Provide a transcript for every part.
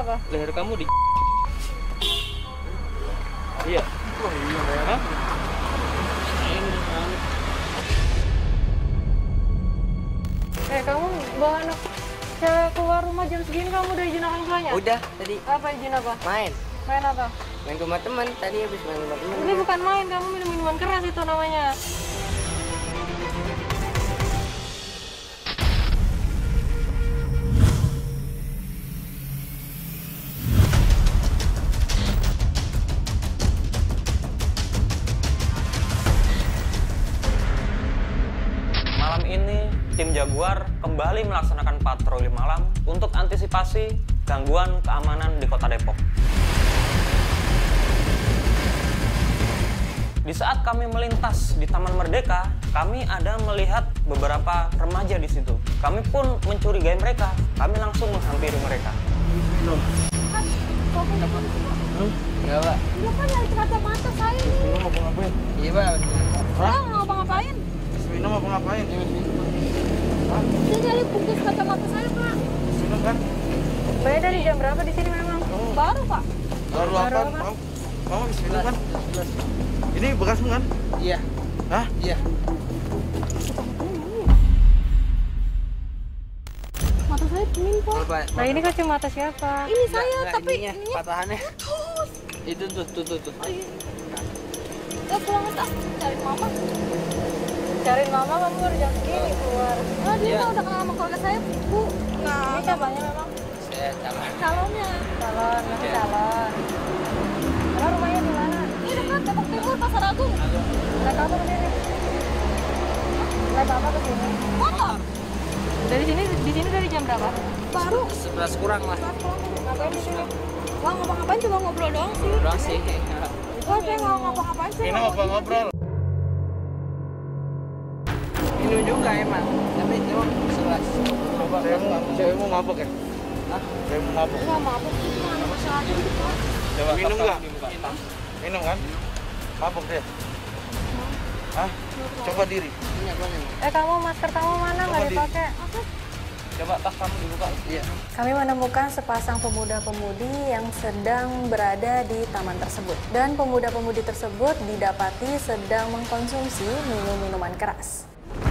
Kenapa? Leher kamu di... Iya. Oh iya, Hah? Kamu bawa anak cewek keluar rumah jam segini, kamu udah izin orang tuanya? Udah tadi. Apa izin apa? Main. Main apa? Main ke rumah teman. Tadi habis main ke rumah teman. Ini bukan main, kamu minum minuman keras itu namanya. Malam ini, tim Jaguar kembali melaksanakan patroli malam untuk antisipasi gangguan keamanan di Kota Depok. Di saat kami melintas di Taman Merdeka, kami ada melihat beberapa remaja di situ. Kami pun mencurigai mereka. Kami langsung menghampiri mereka. Enggak, Pak. Dia kan nyari kacamata saya nih. Minum apa ngapain? Iya, Pak. Dia nggak ngapa-ngapain. Minum apa ngapain? Dia nyari bungkus kacamata saya, Pak. Minum kan? Bayar dari jam berapa di sini memang? Baru, Pak. Baru apa? Kamu habis minum kan? Ini bekasmu kan? Iya. Hah? Iya. Mata saya dingin, Pak. Pak. Nah, ini kacamata siapa? Ini saya, tapi ininya, patahannya. Itu tuh. pulang tak cari mama. Cariin mama, kamu baru jam segini keluar. Oh, dia Iya. udah kenal sama keluarga saya, Bu. Nah, ini siapanya memang? Saya calon. Calonnya. Calon, memang Iya. calon. Karena rumahnya di mana? Ini dekat Depok Timur, Pasar Agung. Naik apa ke sini? Naik apa ke sini? Motor. Dari sini, di sini dari jam berapa? Baru. 11 kurang lah. Ngapain di sini? Wah, ngapa-ngapain cuma ngobrol doang sih. Udah sih. Wah, saya nggak ngapa-ngapain sih. Minum apa ngobrol? Minum juga emang. Tapi emang 11. Cewekmu mabuk ya? Hah? Cewekmu mabuk. Nggak mabuk sih, cuma ada masalah dikit, Pak. Coba minum tas nggak? kamu dibuka. Minum kan? Mabuk dia? Hah? Coba diri. Banyak. Kamu masker kamu mana? Nggak Coba di- dipakai. Coba tas kamu dibuka. Iya. Kami menemukan sepasang pemuda-pemudi yang sedang berada di taman tersebut. Dan pemuda-pemudi tersebut didapati sedang mengkonsumsi minuman keras.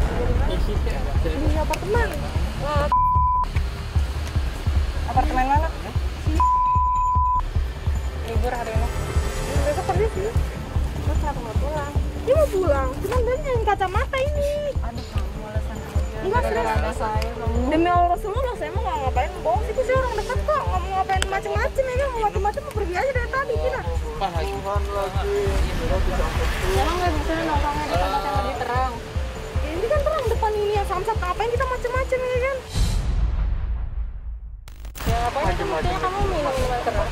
Di apartemen. Apartemen mana? Libur hari ini. Besok kerja sih. Terus kenapa nggak pulang? Dia mau pulang, cuman dia nyari kacamata ini. Aduh, kamu alasan aja. Enggak, ada saya. Demi Allah semua, saya mau ngapain bohong sih, saya orang dekat kok. Nggak mau ngapain macem-macem ya, mau macem-macem mau pergi aja dari tadi kita. Tuhan lagi. Emang nggak bisa nongkrongnya di tempat yang lebih terang. Ya, ini kan terang depan ini yang samsat, ngapain kita macem-macem ya kan? Ya ngapain itu buktinya kamu minum minuman keras?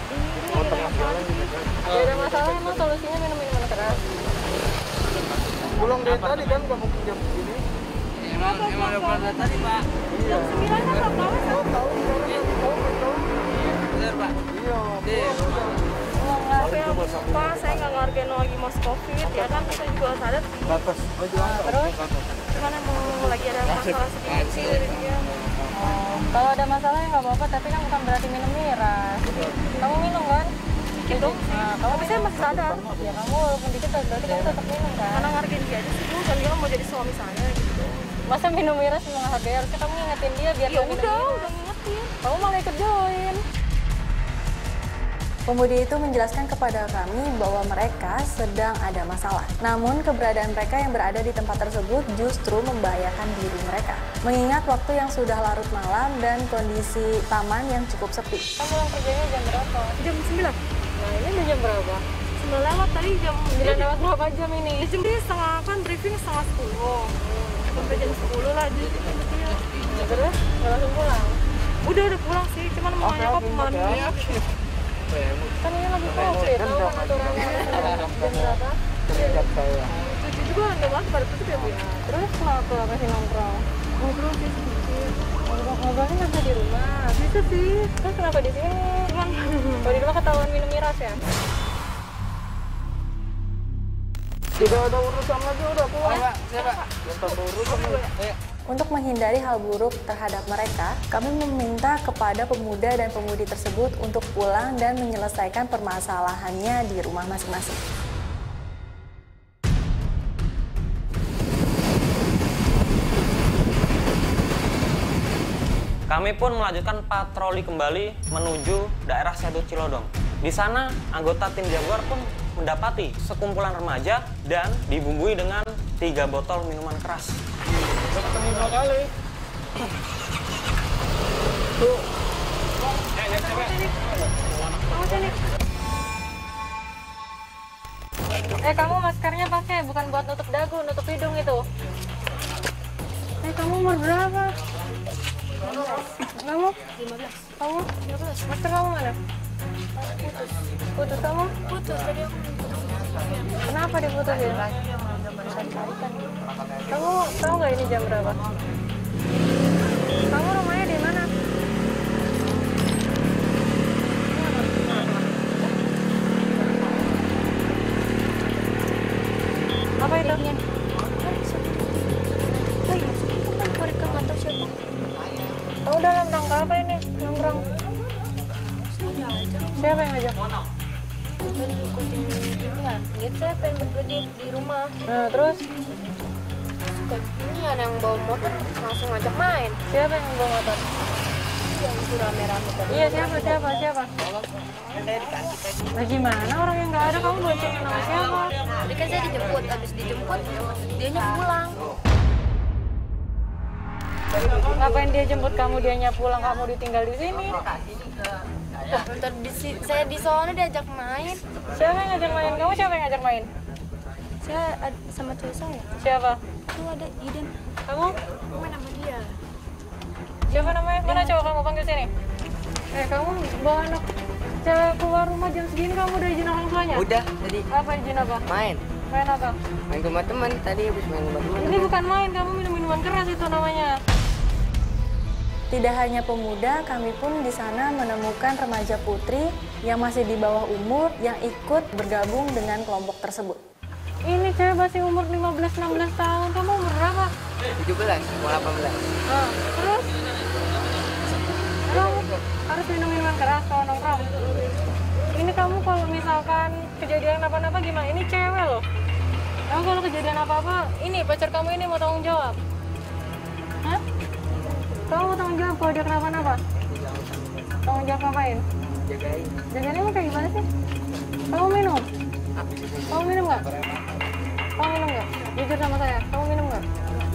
Ya ada masalah, emang solusinya minum minuman keras. Pulang dari tadi kan nggak mungkin jam segini. Emang udah pulang dari tadi, Pak. Jam 9 kan nggak tahu, saya tahu. Bener, Pak. Iya. Pak, saya nggak ngargain lagi mas COVID, ya kan kita juga sadar. Batas. Terus, gimana mau lagi ada masalah seperti dari dia? Kalau ada masalah ya nggak apa-apa, tapi kan bukan berarti minum miras. Kamu minum kan? Dikit dong. Nah, kamu saya masih sadar. Ya kamu walaupun dikit, berarti kamu tetap minum kan? Karena ngargain dia aja sih, kan dia mau jadi suami saya gitu. Masa minum miras menghargai, harusnya kamu ngingetin dia biar dia minum miras. Udah ngingetin. Kamu malah ikut join. Pemudi itu menjelaskan kepada kami bahwa mereka sedang ada masalah. Namun keberadaan mereka yang berada di tempat tersebut justru membahayakan diri mereka. Mengingat waktu yang sudah larut malam dan kondisi taman yang cukup sepi. Kamu pulang kerjanya jam berapa? Jam 9. Nah ini udah jam berapa? 9 lewat tadi jam 9 lewat berapa jam ini? Jam setengah, kan briefing setengah 10. Sampai jam 10 lah. Terus nggak langsung pulang? Udah pulang sih, cuman mau nanya kok pemandu. Kan ini lagi COVID, tahu kan aturannya jam berapa? Terikat saya. 7 juga udah banget pada tutup ya Bu? Terus kenapa kasih nongkrong? Ngobrol sih sedikit. Ngobrolnya nggak bisa di rumah? Bisa sih. Terus kenapa di sini? Cuman kalau di rumah ketahuan minum miras ya? Tidak ada urusan lagi, udah pulang. Pak, siapa? Yang tambah urusan. Ayo. Untuk menghindari hal buruk terhadap mereka, kami meminta kepada pemuda dan pemudi tersebut untuk pulang dan menyelesaikan permasalahannya di rumah masing-masing. Kami pun melanjutkan patroli kembali menuju daerah Setu Cilodong. Di sana, anggota tim Jaguar pun mendapati sekumpulan remaja dan dibumbui dengan 3 botol minuman keras. Ketemu 2 kali. Tuh. Kamu maskernya pakai, bukan buat nutup dagu, nutup hidung itu. Kamu umur berapa? Kamu? 15. Kamu? 15. Masker kamu mana? Putus. Putus kamu? Putus, tadi aku putus. Kenapa diputus ya? Kamu tahu nggak ini jam berapa? Kamu rumahnya di mana? Apa itu? Kamu dalam rangka apa ini? Nongkrong? Siapa yang ngajak? Gitu saya pengen berdiri di rumah. Nah, terus? Ini ada yang bawa motor langsung ngajak main. Siapa yang bawa motor? Yang itu rame-rame tadi. Iya, siapa? Nah, gimana orang yang nggak ada kamu boncengin sama siapa? Tadi kan saya dijemput, habis dijemput dianya pulang. Ngapain dia jemput kamu, dianya pulang, kamu ditinggal di sini? Ntar saya di sana diajak main. Siapa yang ngajak main? Kamu siapa yang ngajak main? Saya sama cewek saya. Siapa? Itu ada Iden. Kamu? Main sama dia. Siapa namanya? Mana coba kamu panggil sini? Kamu bawa anak cewek keluar rumah jam segini, kamu udah izin orang tuanya? Udah tadi Apa izin apa? main. Main apa? Main ke rumah teman tadi habis main ke rumah teman. Ini bukan main, kamu minum minuman keras itu namanya. Tidak hanya pemuda, kami pun di sana menemukan remaja putri yang masih di bawah umur yang ikut bergabung dengan kelompok tersebut. Ini cewek masih umur 15-16 tahun, kamu umur berapa? 17 mau 18. Nah, terus? Kamu harus minum minuman keras kalau nongkrong. Ini kamu kalau misalkan kejadian apa-apa gimana? Ini cewek loh. Kamu kalau kejadian apa-apa, ini pacar kamu ini mau tanggung jawab. Hah? Kamu mau tanggung jawab kalau dia kenapa-napa? Tanggung jawab ngapain? Jagain. Jagainnya mau kayak gimana sih? Kamu minum? Kamu minum nggak? Kamu minum nggak? Jujur sama saya, kamu minum nggak?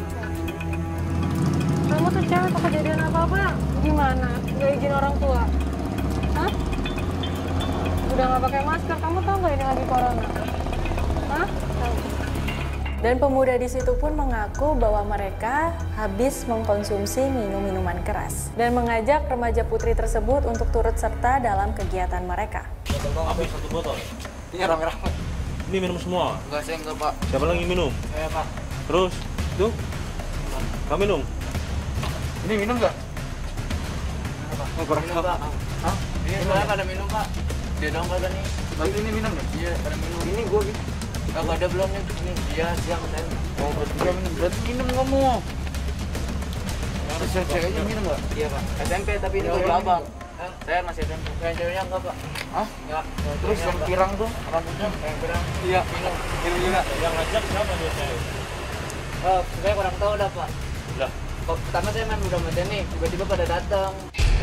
Kamu tuh cewek kalau kejadian apa-apa gimana? Nggak izin orang tua? Hah? Udah nggak pakai masker, kamu tahu nggak ini lagi corona? Hah? Dan pemuda di situ pun mengaku bahwa mereka habis mengkonsumsi minuman keras dan mengajak remaja putri tersebut untuk turut serta dalam kegiatan mereka. Habis 1 botol. Ini rame-rame. Ini minum semua. Enggak saya enggak, Pak. Siapa lagi minum? Saya, Pak. Terus, tuh. Kamu minum? Ini minum nggak? Oh, kurang tahu. Hah? Ini saya pada minum, Pak. Dia dong kagak nih. Berarti ini minum nih? Iya, pada minum. Ini gua gitu. Kagak ada belum nih. Ini dia siang saya. Oh, bertiga minum. Berarti minum kamu. Terus yang ceweknya minum nggak? Iya, Pak. SMP tapi ini gua abang. Saya masih SMP. Yang ceweknya enggak, Pak. Hah? Enggak. Terus yang pirang tuh rambutnya? yang bilang Iya, minum. Minum juga. Yang ngajak siapa biasanya? saya kurang tahu dah, Pak. Lah, Pertama saya main udah macam nih, tiba-tiba pada datang.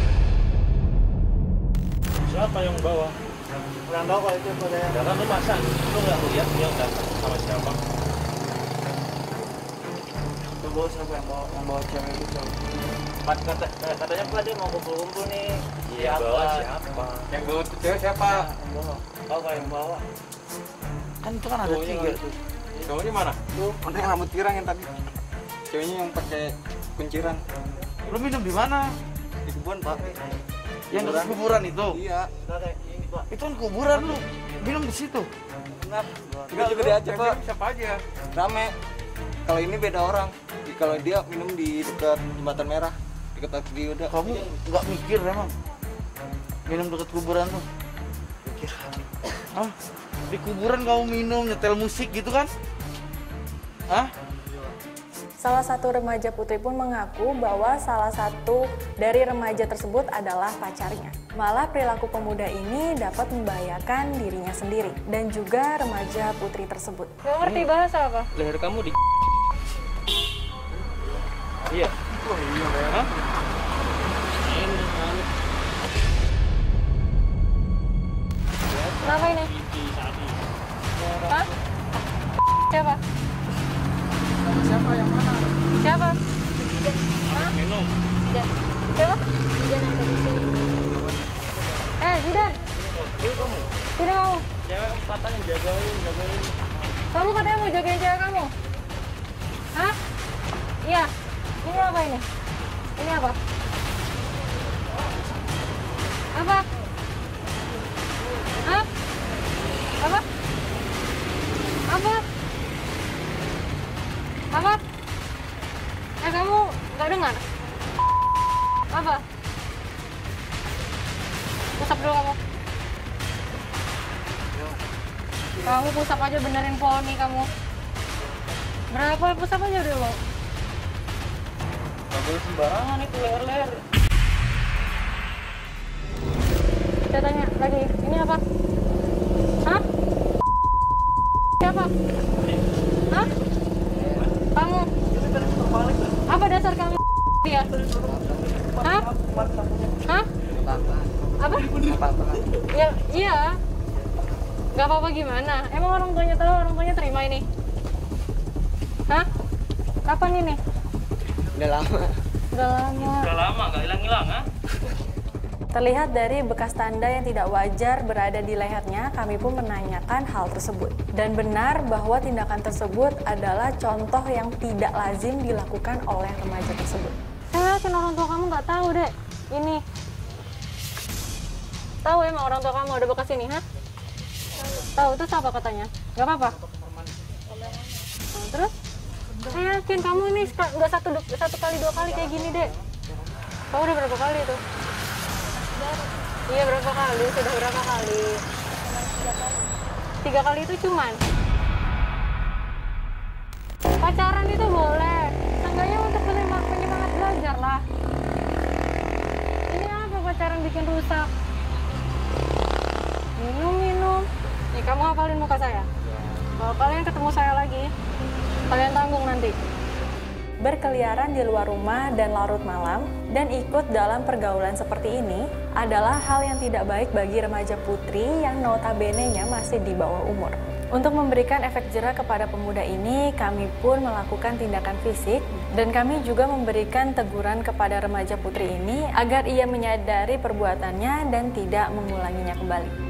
siapa yang bawa? Kurang tahu kalau itu Pak saya. Ya kan lu masa lu nggak lihat dia datang sama siapa? Itu bawa siapa yang bawa cewek itu siapa? Katanya Pak dia mau kumpul-kumpul nih. Bawa siapa? Yang bawa tuh cewek siapa? Tahu kalau yang bawa. Kan itu kan ada 3 tuh. Cowoknya mana? Tuh, mana yang rambut pirang yang tadi? Ceweknya yang pakai kunciran. Lu minum di mana? Di kebun, Pak. Yang di kuburan itu? Iya. Enggak kayak ini, Pak. Itu kan kuburan lu. Minum di situ. Enggak. Enggak juga diajak, Pak. Siapa aja? Rame. Kalau ini beda orang. Kalau dia minum di dekat Jembatan Merah, dekat Akdi udah. Kamu nggak mikir emang? Minum dekat kuburan tuh? Mikir. Hah? Di kuburan kamu minum, nyetel musik gitu kan? Hah? Salah satu remaja putri pun mengaku bahwa salah satu dari remaja tersebut adalah pacarnya. Malah perilaku pemuda ini dapat membahayakan dirinya sendiri dan juga remaja putri tersebut. Gak ngerti bahasa apa? Leher kamu di... Iya. Hah? Kenapa ini? Hah? Siapa? Siapa yang mana? Siapa? Minum. Zidan. Siapa? Zidan yang tadi sini. Zidan. Sini kamu. Cewek katanya jagain. Kamu katanya mau jagain cewek kamu? Hah? Iya. Ini apa ini? Ini apa? Apa? Hah? Apa? Apa? Apa? Kamu nggak dengar? Apa? Pusap dulu kamu. Kamu pusap aja benerin poni kamu. Berapa pusap aja dulu? Gak boleh sembarangan itu leher-leher. Saya tanya lagi, ini apa? Hah? Siapa? Hah? Kamu? Apa dasar kamu dia? Hah? Hah? Apa? Ya, iya. Gak apa-apa gimana? Emang orang tuanya tahu, orang tuanya terima ini? Hah? Kapan ini? Udah lama. Udah lama. Udah lama nggak hilang-hilang, ah? Terlihat dari bekas tanda yang tidak wajar berada di lehernya, kami pun menanyakan hal tersebut. Dan benar bahwa tindakan tersebut adalah contoh yang tidak lazim dilakukan oleh remaja tersebut. Saya yakin orang tua kamu nggak tahu deh ini. Tahu emang orang tua kamu ada bekas ini, ha? Tahu, terus apa katanya? Nggak apa-apa? Terus? Saya yakin kamu ini nggak satu kali dua kali kayak gini deh. Kamu udah berapa kali itu? Iya berapa kali? Sudah berapa kali? 3 kali itu cuman. Pacaran itu boleh. Seenggaknya untuk penyemangat belajar lah. Ini apa pacaran bikin rusak? Minum. Nih kamu hafalin muka saya. Kalau kalian ketemu saya lagi, kalian tanggung nanti. Berkeliaran di luar rumah dan larut malam dan ikut dalam pergaulan seperti ini adalah hal yang tidak baik bagi remaja putri yang notabene-nya masih di bawah umur. Untuk memberikan efek jera kepada pemuda ini, kami pun melakukan tindakan fisik dan kami juga memberikan teguran kepada remaja putri ini agar ia menyadari perbuatannya dan tidak mengulanginya kembali.